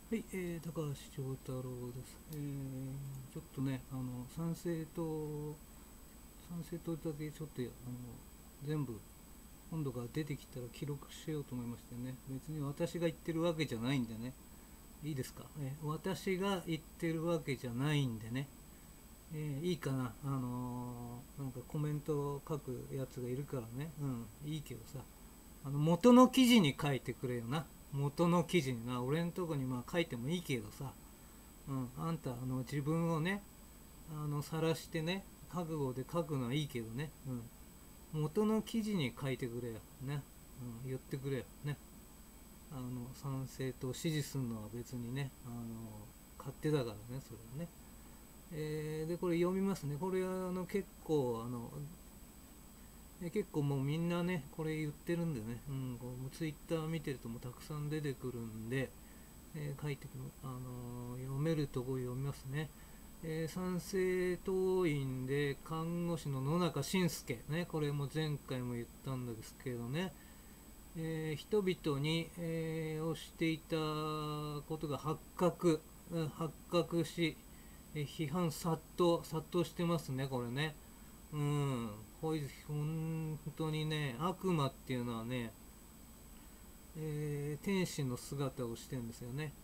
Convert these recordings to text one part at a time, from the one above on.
はい、高橋翔太郎です。ちょっとね、参政党だけちょっと全部今度から出てきたら記録しようと思いましてね、別に私が言ってるわけじゃないんでね、いいですか、私が言ってるわけじゃないんでね、いいかな、なんかコメントを書くやつがいるからね、いいけどさ、元の記事に書いてくれよな。元の記事にな、俺んとこにまあ書いてもいいけどさ、あんた自分をね晒してね覚悟で書くのはいいけどね、元の記事に書いてくれよね、言ってくれよね。賛成と支持するのは別にね勝手だからね、それはね。でこれ読みますね。これ結構もうみんなねこれ言ってるんでね、こうツイッター見てるともうたくさん出てくるんで、書いてくる、読めるとこ読みますね。参政党員で看護師の野中伸介ね、これも前回も言ったんですけどね、人々に、をしていたことが発覚し、批判殺到してますね、これね。こいつ本当にね、悪魔っていうのはね、天使の姿をしてるんですよね。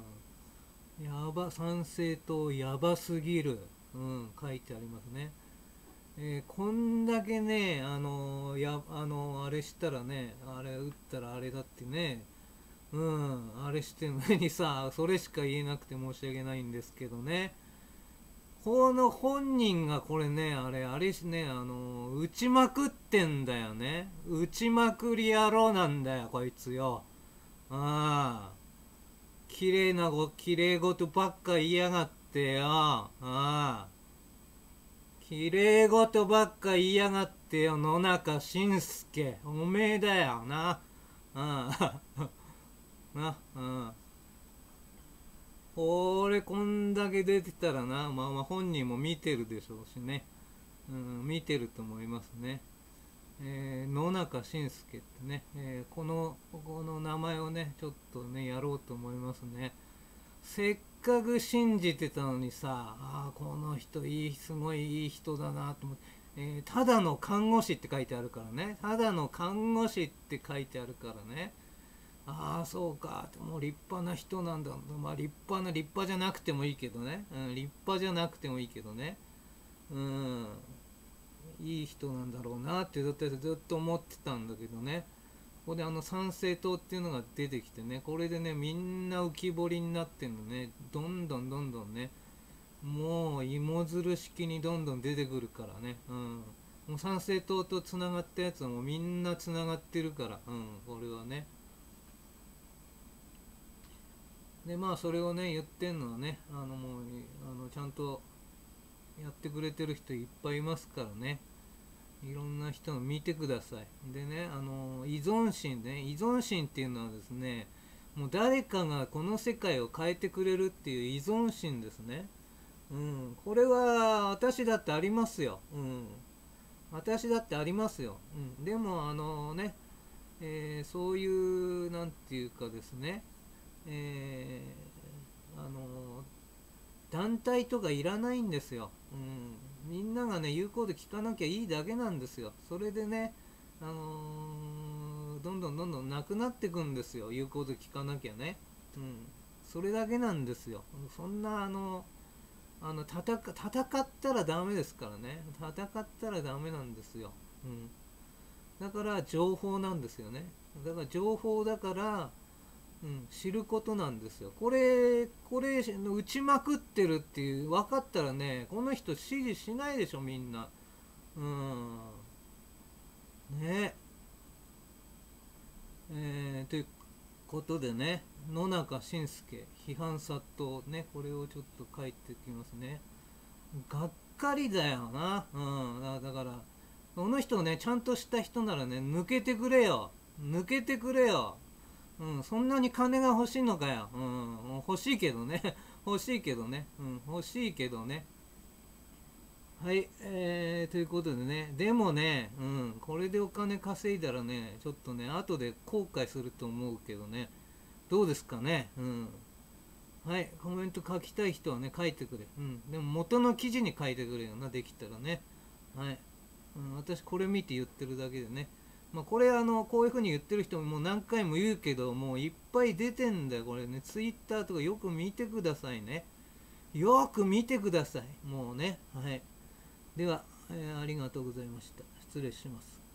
参政党やばすぎる。書いてありますね。こんだけね、あれしたらね、あれ打ったらあれだってね、あれしてるのにさ、それしか言えなくて申し訳ないんですけどね。この本人がこれね、あれしね、打ちまくってんだよね。打ちまくり野郎なんだよ、こいつよ。ああ。綺麗事ばっか言いやがってよ。ああ。綺麗事ばっか言いやがってよ、野中伸介。おめえだよな。ああ。な、うん。俺こんだけ出てたらな、まあ本人も見てるでしょうしね。見てると思いますね。野中伸介ってね、この名前をね、ちょっとね、やろうと思いますね。せっかく信じてたのにさ、この人すごいいい人だなと思って、ただの看護師って書いてあるからね。ただの看護師って書いてあるからね。そうか。もう立派な人なんだ。まあ立派じゃなくてもいいけどね。立派じゃなくてもいいけどね。うん、いい人なんだろうなってずっと思ってたんだけどね。ここで参政党っていうのが出てきてね、これでね、みんな浮き彫りになってんのね、どんどんね、もう芋づる式にどんどん出てくるからね、もう参政党とつながったやつはもうみんなつながってるから、これはね。で、まあそれをね、言ってんのはね、もう、ちゃんとやってくれてる人いっぱいいますからね。いろんな人の見てください。でね、依存心っていうのはですね、もう誰かがこの世界を変えてくれるっていう依存心ですね。これは私だってありますよ。私だってありますよ。でもそういうなんていうかですね、えーあの団体とかいらないんですよ。みんながね言うこと聞かなきゃいいだけなんですよ。それでね、どんどんなくなってくんですよ、言うこと聞かなきゃね。それだけなんですよ。そんな戦ったらダメですからね。戦ったらダメなんですよ。だから情報なんですよね。だから情報だから、知ることなんですよ。これ打ちまくってるっていう分かったらね、この人支持しないでしょ、みんな。うんね。ということでね、野中伸介批判殺到ね、これをちょっと書いてきますね。がっかりだよな。だからこの人ね、ちゃんとした人ならね、抜けてくれよ。抜けてくれよ。そんなに金が欲しいのかよ。欲しいけどね。欲しいけどね。欲しいけどね。はい、ということでね、でもね、これでお金稼いだらね、ちょっとね、後で後悔すると思うけどね、どうですかね。 はい、コメント書きたい人はね、書いてくれ。うん。でも元の記事に書いてくれよな、できたらね。はい。うん、私これ見て言ってるだけでね。まあ、これこういう風に言ってる人ももう何回も言うけど、もういっぱい出てんだよ、これね。ツイッターとかよく見てくださいね。よく見てください。もうね。はい。では、ありがとうございました。失礼します。